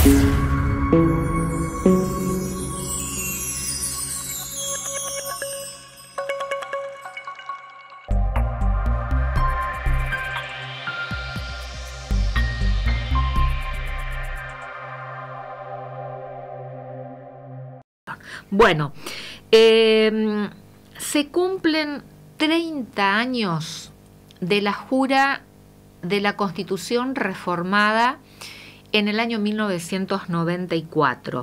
Bueno, se cumplen 30 años de la jura de la Constitución reformada en el año 1994.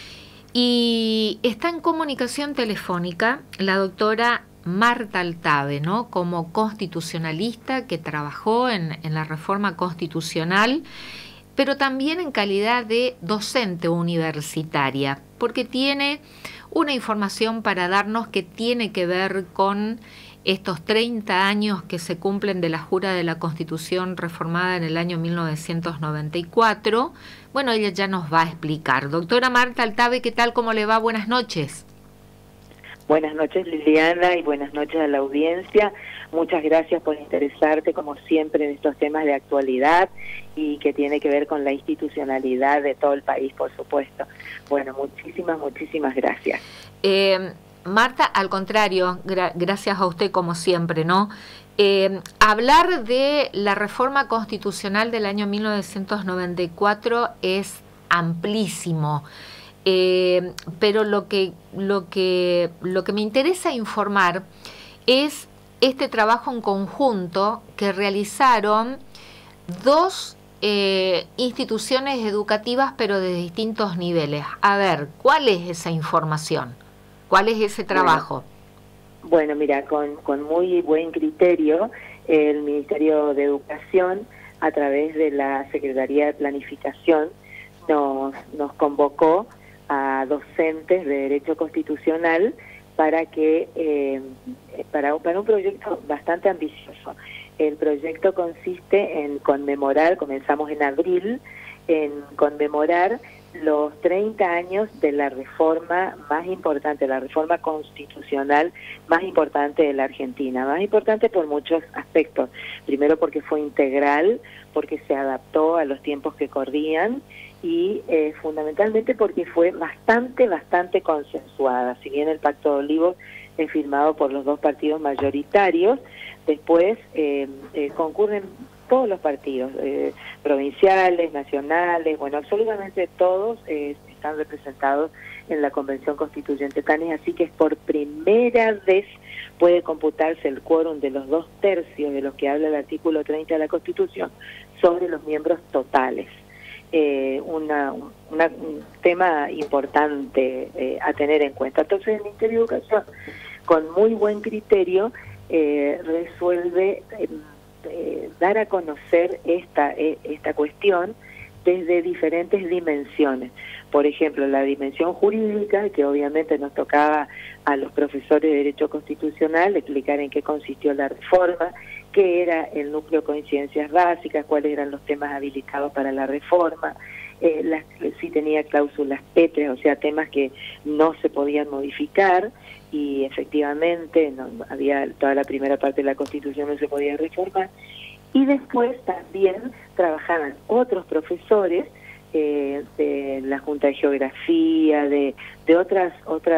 Y está en comunicación telefónica la doctora Marta Altave, ¿no? Como constitucionalista que trabajó en la reforma constitucional, pero también en calidad de docente universitaria, porque tiene una información para darnos que tiene que ver con estos 30 años que se cumplen de la jura de la Constitución reformada en el año 1994. Bueno, ella ya nos va a explicar. Doctora Marta Altave, ¿qué tal? ¿Cómo le va? Buenas noches. Buenas noches, Liliana, y buenas noches a la audiencia. Muchas gracias por interesarte, como siempre, en estos temas de actualidad y que tiene que ver con la institucionalidad de todo el país, por supuesto. Bueno, muchísimas gracias. Marta, al contrario, gracias a usted como siempre, ¿no? Hablar de la reforma constitucional del año 1994 es amplísimo. Pero lo que me interesa informar es este trabajo en conjunto que realizaron dos instituciones educativas, pero de distintos niveles. A ver, ¿cuál es esa información? ¿Cuál es ese trabajo? Bueno, mira, con muy buen criterio, el Ministerio de Educación, a través de la Secretaría de Planificación, nos convocó a docentes de Derecho Constitucional para para un proyecto bastante ambicioso. El proyecto consiste en conmemorar, comenzamos en abril, en conmemorar los 30 años de la reforma más importante, la reforma constitucional más importante de la Argentina. Más importante por muchos aspectos. Primero porque fue integral, porque se adaptó a los tiempos que corrían, y fundamentalmente porque fue bastante consensuada. Si bien el Pacto de Olivos es firmado por los dos partidos mayoritarios, después concurren todos los partidos, provinciales, nacionales, bueno, absolutamente todos están representados en la Convención Constituyente. Tan es así que es por primera vez puede computarse el quórum de los 2/3 de los que habla el artículo 30 de la Constitución sobre los miembros totales. Un tema importante a tener en cuenta. Entonces el Ministerio de Educación, con muy buen criterio, resuelve dar a conocer esta cuestión desde diferentes dimensiones. Por ejemplo, la dimensión jurídica, que obviamente nos tocaba a los profesores de Derecho Constitucional explicar en qué consistió la reforma, qué era el núcleo de coincidencias básicas, cuáles eran los temas habilitados para la reforma, si tenía cláusulas pétreas, o sea, temas que no se podían modificar, y efectivamente había toda la primera parte de la Constitución no se podía reformar. Y después también trabajaban otros profesores de la Junta de Geografía, de otras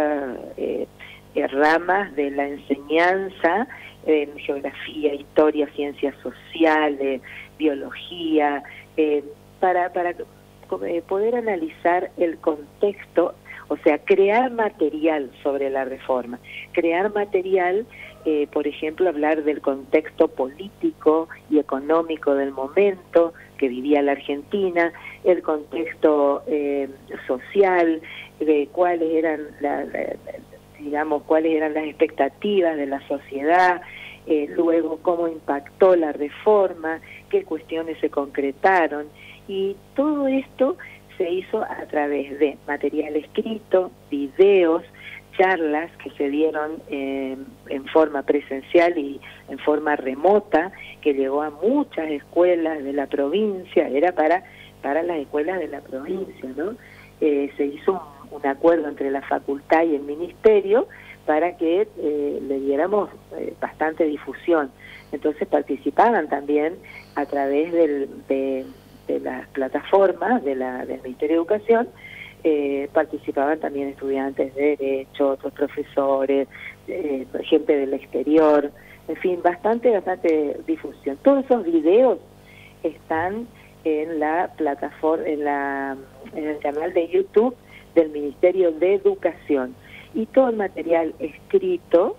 ramas de la enseñanza, geografía, historia, ciencias sociales, biología, para poder analizar el contexto, o sea, crear material sobre la reforma. Crear material, por ejemplo, hablar del contexto político y económico del momento que vivía la Argentina, el contexto social, cuáles eran cuáles eran las expectativas de la sociedad, luego cómo impactó la reforma, qué cuestiones se concretaron, y todo esto se hizo a través de material escrito, videos, charlas que se dieron en forma presencial y en forma remota, que llegó a muchas escuelas de la provincia, era para las escuelas de la provincia, ¿no? Se hizo un acuerdo entre la facultad y el ministerio para que le diéramos bastante difusión. Entonces participaban también a través de las plataformas del Ministerio de Educación, participaban también estudiantes de Derecho, otros profesores, gente del exterior, en fin, bastante difusión. Todos esos videos están en la plataforma, en el canal de YouTube del Ministerio de Educación, y todo el material escrito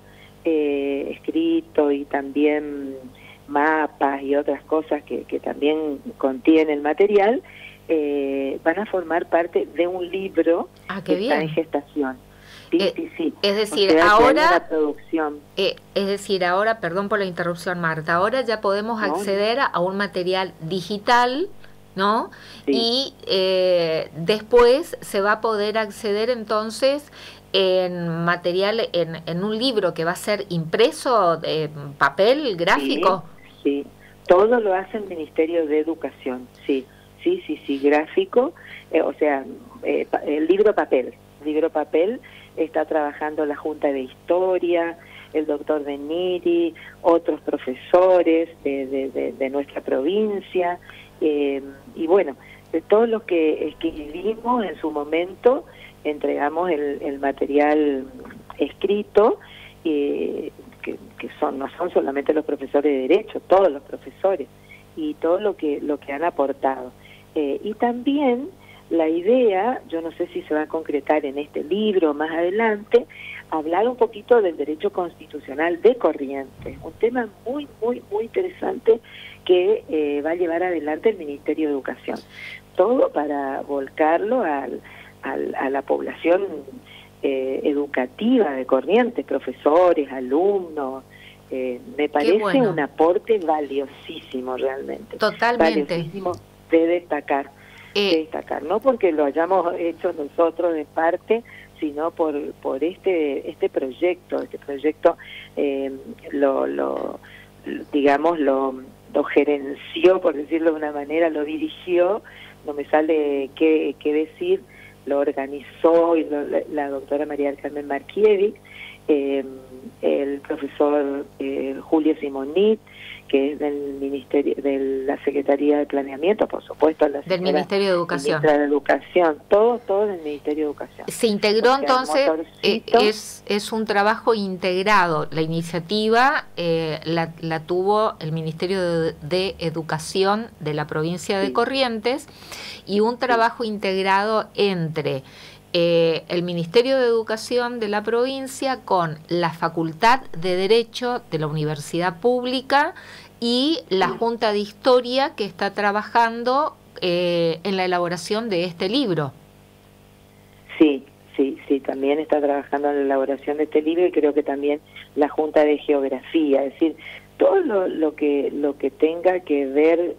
y también mapas y otras cosas que también contiene el material, van a formar parte de un libro que está en gestación. Sí. Es decir, ahora, perdón por la interrupción, Marta, ahora ya podemos acceder a un material digital, ¿no? Sí. Y después se va a poder acceder entonces en material, en un libro que va a ser impreso, de papel, gráfico. Sí, todo lo hace el Ministerio de Educación, sí, gráfico, o sea, el libro papel está trabajando la Junta de Historia, el doctor Beniri, otros profesores de nuestra provincia, y bueno, de todos los que escribimos en su momento, entregamos el material escrito, que no son solamente los profesores de Derecho, todos los profesores, y todo lo que han aportado. Y también la idea, yo no sé si se va a concretar en este libro más adelante, hablar un poquito del derecho constitucional de Corrientes, un tema muy interesante que va a llevar adelante el Ministerio de Educación. Todo para volcarlo a la población educativa de Corrientes, profesores, alumnos. Me parece un aporte valiosísimo realmente. Totalmente. Valiosísimo de destacar, no porque lo hayamos hecho nosotros de parte, sino por este proyecto. Lo gerenció, por decirlo de una manera, lo dirigió, no me sale qué decir, lo organizó la doctora María del Carmen Markiewicz, el profesor Julio Simonit, que es del Ministerio, de la Secretaría de Planeamiento, por supuesto, del Ministerio de Educación. Ministra de Educación, todo del Ministerio de Educación. Se integró, entonces, es un trabajo integrado. La iniciativa la tuvo el Ministerio de Educación de la provincia de Corrientes, y un trabajo integrado entre el Ministerio de Educación de la provincia con la Facultad de Derecho de la Universidad Pública y la Junta de Historia, que está trabajando en la elaboración de este libro. Sí, también está trabajando en la elaboración de este libro, y creo que también la Junta de Geografía, es decir, todo lo que tenga que ver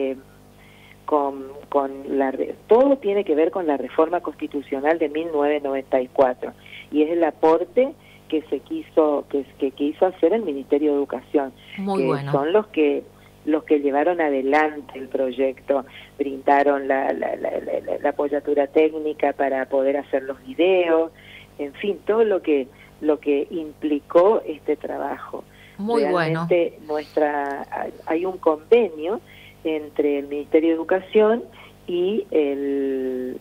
todo tiene que ver con la reforma constitucional de 1994, y es el aporte que quiso hacer el Ministerio de Educación. Muy bueno. Son los que llevaron adelante el proyecto, brindaron la apoyatura técnica para poder hacer los videos, en fin, todo lo que implicó este trabajo. Muy Realmente bueno. Hay un convenio entre el Ministerio de Educación y el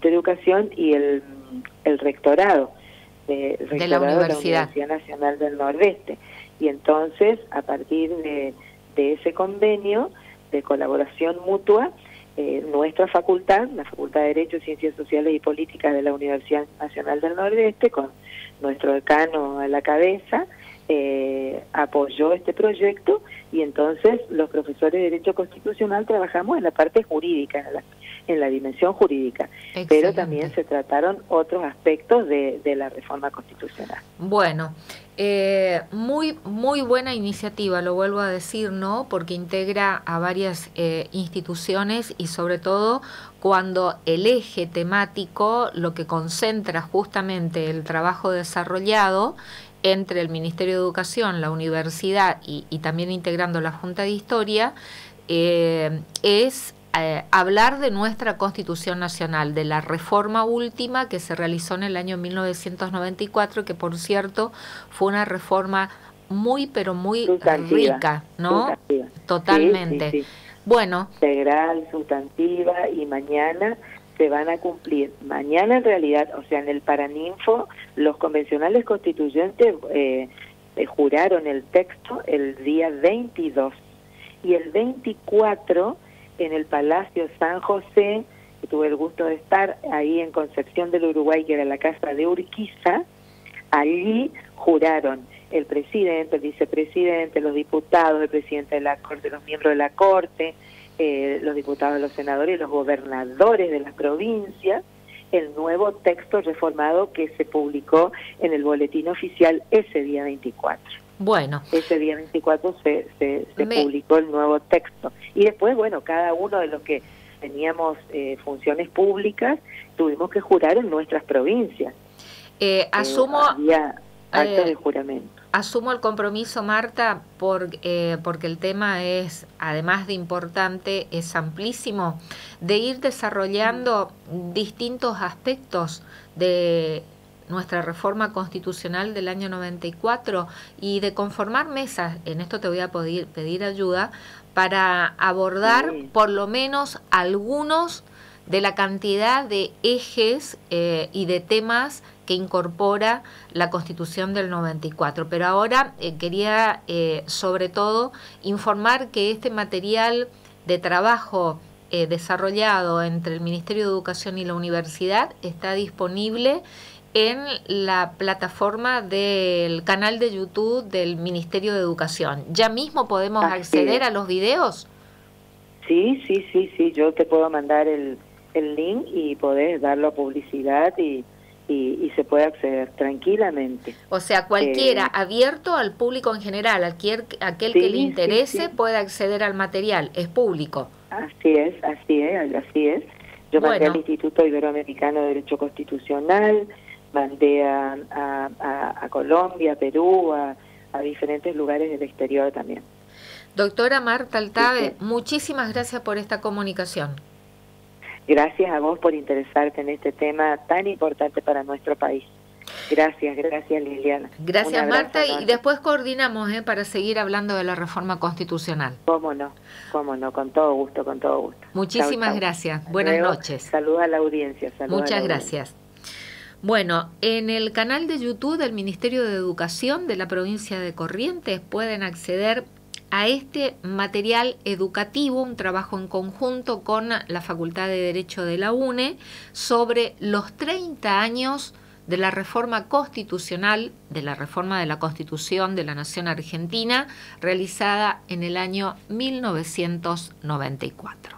rectorado de la Universidad Nacional del Nordeste, y entonces a partir de ese convenio de colaboración mutua, nuestra facultad, la Facultad de Derecho, Ciencias Sociales y Políticas de la Universidad Nacional del Nordeste, con nuestro decano a la cabeza, apoyó este proyecto, y entonces los profesores de Derecho Constitucional trabajamos en la parte jurídica, en la dimensión jurídica. Excelente. Pero también se trataron otros aspectos de la reforma constitucional. Bueno, muy buena iniciativa, lo vuelvo a decir, ¿no? Porque integra a varias instituciones, y sobre todo cuando el eje temático, lo que concentra justamente el trabajo desarrollado entre el Ministerio de Educación, la universidad y también integrando la Junta de Historia, es hablar de nuestra Constitución Nacional, de la reforma última que se realizó en el año 1994, que por cierto fue una reforma muy, pero muy rica, ¿no? Totalmente. Sí. Bueno. Integral, sustantiva, y mañana se van a cumplir. Mañana en realidad, o sea, en el Paraninfo, los convencionales constituyentes juraron el texto el día 22 y el 24 en el Palacio San José, que tuve el gusto de estar ahí en Concepción del Uruguay, que era la casa de Urquiza. Allí juraron el presidente, el vicepresidente, los diputados, el presidente de la Corte, los miembros de la Corte, los diputados, los senadores y los gobernadores de las provincias, el nuevo texto reformado que se publicó en el boletín oficial ese día 24. Bueno. Ese día 24 se publicó el nuevo texto. Y después, bueno, cada uno de los que teníamos funciones públicas tuvimos que jurar en nuestras provincias. Asumo... había actos de juramento. Asumo el compromiso, Marta, porque el tema es, además de importante, es amplísimo, de ir desarrollando distintos aspectos de nuestra reforma constitucional del año 94 y de conformar mesas, en esto te voy a pedir ayuda, para abordar por lo menos algunos de la cantidad de ejes y de temas que incorpora la Constitución del 94. Pero ahora quería sobre todo informar que este material de trabajo desarrollado entre el Ministerio de Educación y la Universidad está disponible en la plataforma del canal de YouTube del Ministerio de Educación. ¿Ya mismo podemos acceder a los videos? Sí, yo te puedo mandar el link y podés darlo a publicidad y se puede acceder tranquilamente. O sea, cualquiera, abierto al público en general, aquel que le interese puede acceder al material, es público. Así es. Yo mandé al Instituto Iberoamericano de Derecho Constitucional, mandé a Colombia, a Perú, a diferentes lugares del exterior también. Doctora Marta Altabe, muchísimas gracias por esta comunicación. Gracias a vos por interesarte en este tema tan importante para nuestro país. Gracias Liliana. Gracias Marta, y después coordinamos para seguir hablando de la reforma constitucional. Cómo no, con todo gusto. Muchísimas gracias, buenas noches. Saludos a la audiencia. Muchas gracias. Bueno, en el canal de YouTube del Ministerio de Educación de la provincia de Corrientes pueden acceder a este material educativo, un trabajo en conjunto con la Facultad de Derecho de la UNE sobre los 30 años de la reforma constitucional, de la reforma de la Constitución de la Nación Argentina, realizada en el año 1994.